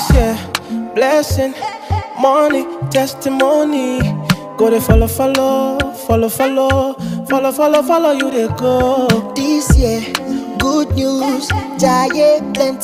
This year, blessing, money, testimony. Go to follow, you they go. This year, good news, giant plenty.